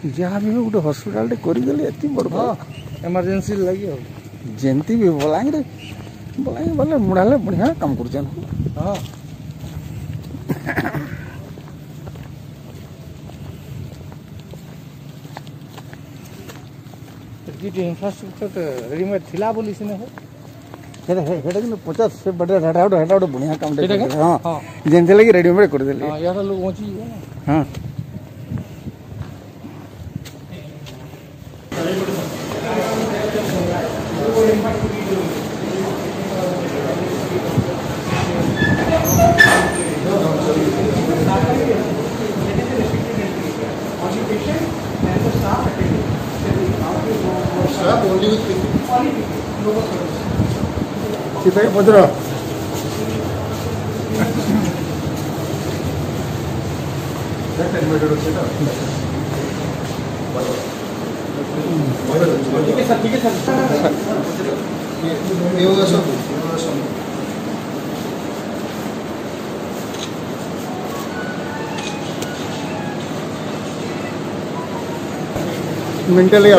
जहाँ भी गोटे हस्पिटाल करदेली एति बड़ इमरजेंसी लगी हो जमती भी बलांगीर बोले मुड़ाले बढ़िया काम कर हाँ इंफ्रास्ट्रक्चर रेडीमेड थिला बोली सिने हो पचास से बड़े हेटा बढ़िया काम हाँ जेमती लगी रेडीमेड करदेली यार लोग पहुंची हाँ सीता पदर ठीक है सर मेंटली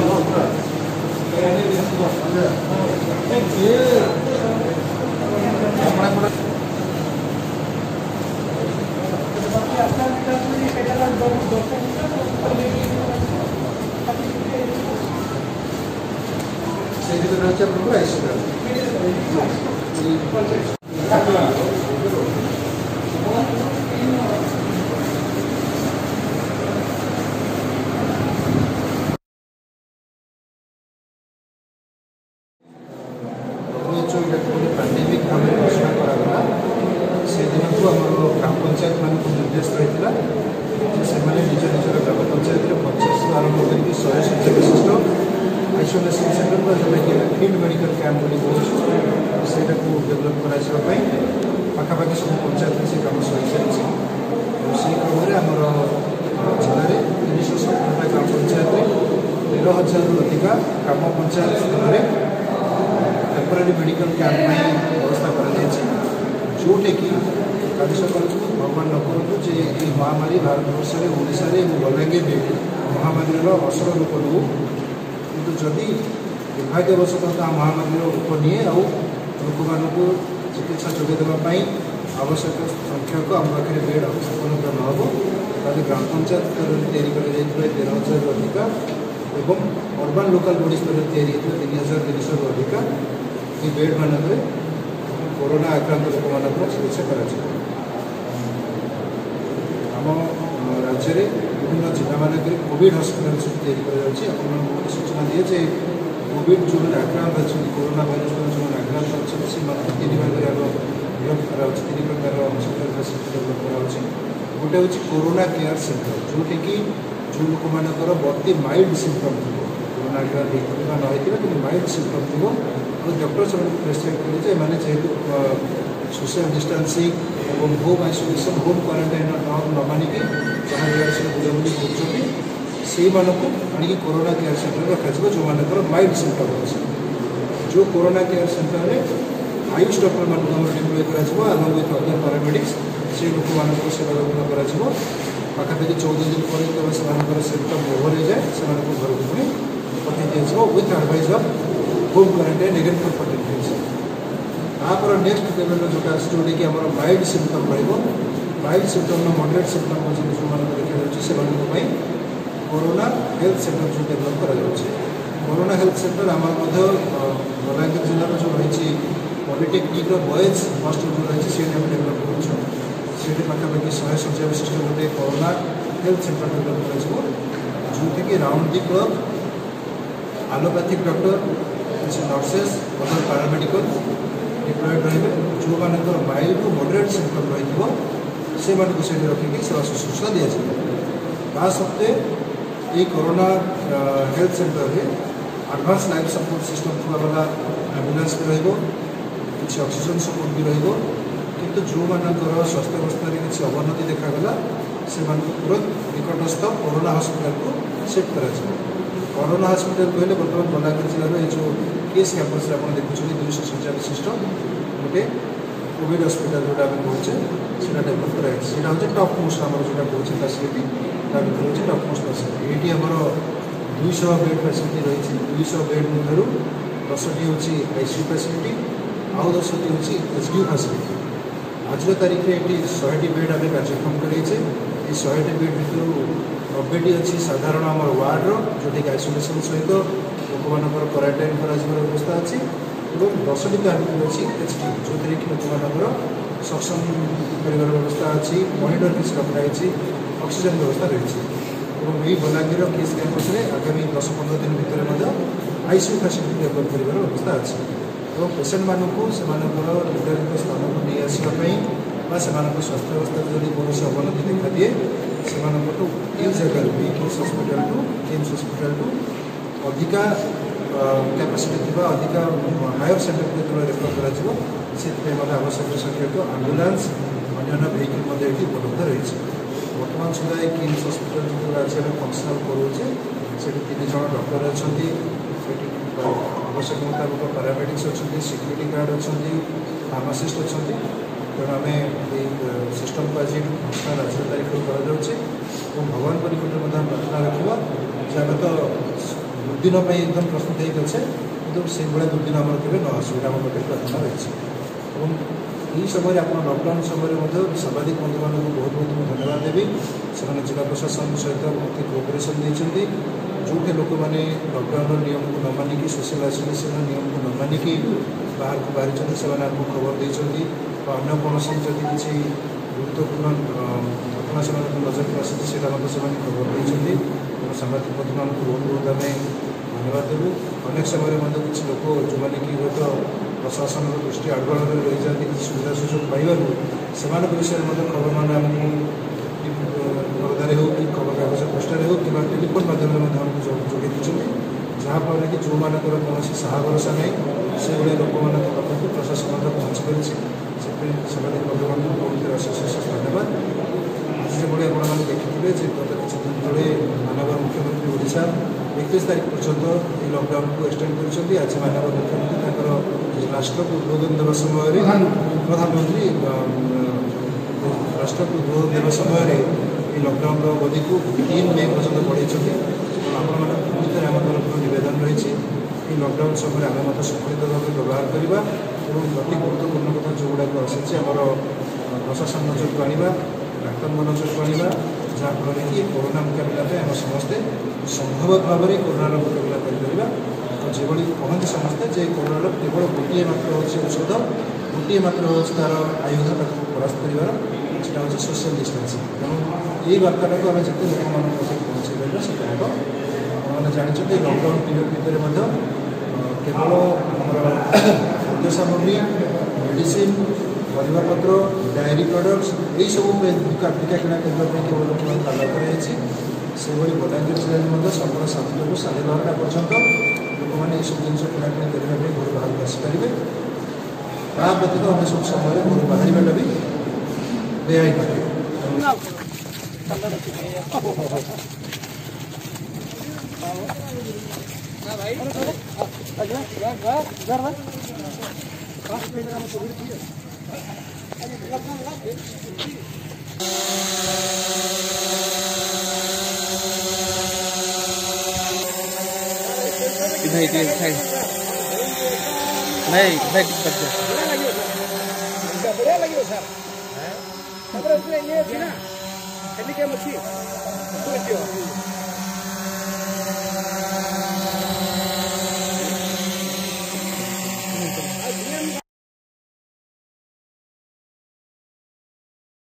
पैंडेमिक भाव घोषणा कराला से दिन को आम ग्राम पंचायत मान निर्देश रही से निज निजर ग्राम पंचायत 50 आरंभ कर 100 शଯ୍या विशिष्ट आइसोलेसन सेंटर जोटा फील्ड मेडिकल कैंप से डेभलप कराई पाखापाखि सब पंचायत से कम सही सारी से क्रम में आम जिले में 370 ग्राम पंचायत 13,000 अधिक ग्राम पंचायत स्तर में टेम्पोरारी मेडिकल कैंप व्यवस्था जोटे कि कल सकाल भगवान न करूँ जे ये महामारी भारत वर्ष में ओडिशा बलांगीर महामारी असर रूप लू कि जदि दुर्भाग्यवशतः महामारी रूप निए लोक मान चिकित्सा जोगेदेवाई आवश्यक संख्यक आम पाखे बेड उपलब्ध न हो ताले ग्राम पंचायत स्तर में तैयारी कर 13,000 अधिक एवं अर्बान लोकल बॉडी स्तर में तैयारी 3,300 अधिक ये बेड मानक कोरोना आक्रांत लोक मान चिकित्सा कर राज्य में विभिन्न जिला मानक कोविड हस्पिटाल सब तैयारी सूचना दिए जे कोविड जो आक्रांत अच्छा कोरोना भाइरस जो आक्रांत अच्छा से 3 भाग डेभलप कर 3 प्रकार हस्पिटाल फैसिलिटी डेभलप कर गोटे हूँ कोरोना केयर सेंटर जोटि कि जो लोक मानकर बड़ी माइल्ड सिम्पटम थी कोरोना आक्रांत न कि माइल्ड सिम्पटम थी और डॉक्टर सब प्रेसक्राइब करें मैंने जेहतु सोशल डिस्टेंसिंग और होम आइसोलेशन होम क्वारंटाइन न मानिक जहाँ जगह सब बुलाबुली कर कोरोना केयर सेंटर रखा जो मानकर माइल्ड सिम्पटम अच्छे जो कोरोना केयर सेंटर में आयुष डॉक्टर मान डिप्लॉय कर अलॉन्ग विथ अदर पैरामेडिक्स से लोक मान सेवा ग्रहण कर पाखापाखि 14 दिन पर से सिम्पटम ओवर हो जाए से घर को पुणी पठे दिया with advise of home quarantine negative 14 days तापर नेक्स्ट लेवल जोटा जोटा कि mild symptom mild symptom moderate symptom जो देखा से कोरोना हेल्थ सेंटर जो डेभलप कर कोरोना हेल्थ सेंटर आम बलांगीर जिलार जो रही पॉलिटेक्निक बॉयज हॉस्टल जो रही है डेभलप कर पाखापाखि 100 शଯ୍या विशिष्ट गोटे कोरोना हेल्थ सेंटर डेभलप कर जो कि round the clock allopathic doctor किसी नर्सेस अदर पैरामेडिकल डिप्लॉयड रही जो मानकर माइल्ड टू मॉडरेट सिम्पटम रही से रखिक सेवा शुश्रूषा दि जाए सत्वे ये कोरोना हेल्थ सेंटर में एडवांस लाइफ सपोर्ट सिस्टम थोड़ा एम्बुलेंस भी रही ऑक्सीजन सपोर्ट भी रही जो मानकर स्वास्थ्य अवस्था किसी अवनति देखागला से तुरंत निकटस्थ कोरोना हॉस्पिटल को शिफ्ट कर कोरोना हॉस्पिटल कहले बर्तमान बलांगीर जिलार ये जो केस कैंपस आप देखुं 200 शଯ୍या विशिष्ट गोटे कोविड हॉस्पिटल जोटा कहे डेभलप कराई हूँ टॉप मोस्ट आम जो कहे फैसिलिटी रही टपमोस्ट फैसिलिटी ये आमर 200 बेड फैसिलिटी रही 200 बेड मध्य 10टी हूँ आईसीयू फैसिलिटी आउ 10टी हूँ एचडीयू फैसिलिटी आज तारीख में ये 100टी बेड आम कार्यक्रम करें 100टी बेड भर 90टी अच्छी साधारण आम वार्ड्र जोटि आइसोलेसन सहित लोक मानकर क्वारंटाइन कर व्यवस्था अच्छी और 10टी कार्मिक अच्छी एचडी जो थी लोक मानकर सक्षम कर व्यवस्था अच्छी मॉनिटर किस रखाई ऑक्सीजन व्यवस्था रही यही बलांगीर किस कैंपस में आगामी 10-15 दिन भितर आईसीयू फैसिलिटी डेभलप कर व्यवस्था अच्छी तो पेसेंट मानक से निर्धारित स्थान को नहीं आसवाई स्वास्थ्य अवस्था जब कौन अवनति देखा दिए से जगह byKIMS hospital to KIMS hospital to अधिका कैपेसिटी थी अधिका हायर सेंटर को रेफर कर आवश्यक संख्यक आम्बुलांस अन्य वेहिकल ये उपलब्ध रही बर्तमान सुधा KIMS हॉस्पिटल जो आज फंक्शनल करोचे से 3 जन डॉक्टर अच्छा आवश्यक मुताबिक पैरामेडिक्स अच्छा सिक्यूरीटी गार्ड अच्छा फार्मासिस्ट अच्छा तेणु आम सिस्टम को आज फंक्शनल आज तारीख कर भगवान पर प्रार्थना रखा जे आम तो दुर्दिन एकदम प्रस्तुत होते कि से दुर्दिन आम केवे न आसुविधा आम पे प्रार्थना रही यही समय आप लॉकडाउन समय सांबादिक बंधु मान बहुत बहुत धन्यवाद देवी से जिला प्रशासन सहित बहुत कोअपरेसन देते जो लोक मैंने लॉकडाउन नियम को न मानिक सोशल आइसोलेसन नियम को न मानिक बाहर को बाहरी से आपको खबर देती अन्य कौन जदि किसी गुरुत्वपूर्ण घटना से नजर को आसी से खबर देते सांबादिक बंधु मान बहुत बहुत आम धन्यवाद देवु अनेक समय किसी लोक जो मैंने कि हूँ प्रशासन दृष्टि आग्रह रही जाती किसी सुविधा सुजोग पाइबार से विषय खबर मान आमको पर्दारे हो कि खबर कागज पोस्टर हो कि टेलीफोन माध्यम आमको जोड़ी देते जहाँफल कि जो मानक कौन साहा भरोसा नहीं से लोक मान पाखक प्रशासन पहुँची पारी सांबादिक बंधु मान बहुत अशेष धन्यवाद आज जो आप देखिए गत किसी दिन तले मानव मुख्यमंत्री ओडिशा 31 तारीख पर्यंत ये लॉकडाउन को एक्सटेंड कर आज मानव मुख्यमंत्री राष्ट्र को उद्बोधन देवा समय प्रधानमंत्री राष्ट्र को उद्बोधन देवा समय ये लॉकडाउन अवधि को 3 मई पर्यंत बढ़ाई आपतर आम तरफ नवेदन रही लॉकडाउन समय आम मत संकलित भाव व्यवहार करवा और अति गुरुत्वपूर्ण कथा जो गुड़ाक आसी प्रशासन नजर को आना डाक्तर नजर को आना जहाँफल कि कोरोना मुकाबला आम समस्ते संभवत भाव में कोरोनार मुकाबला कर जो कहते समस्ते जे कोरोनार केवल गोटे मात्र हूँ औषध गोटे मात्र हूँ तार आयुध ताको परास्त कर सोशल डिस्टेंसिंग तेणु ये वार्ता को आम जिते लोक मान पहुँचे पार से मैंने जानते लॉकडाउन पीरियड भितर केवल खाद्य सामग्री मेडिसिन परिवापत्र डायरी प्रडक्ट्स यही सब टीका किणा केन्द्र केवल लोक ताला से बलांगीर जिले में सकाल 7 ରୁ 12:30 पर्यंत लोक मैंने ये सब जिन किणाकिणी करने घर बाहर आसीपारे ता व्यतीत अन्य सब समय घर बाहर भी बेआईन बढ़िया लगे सर ये ना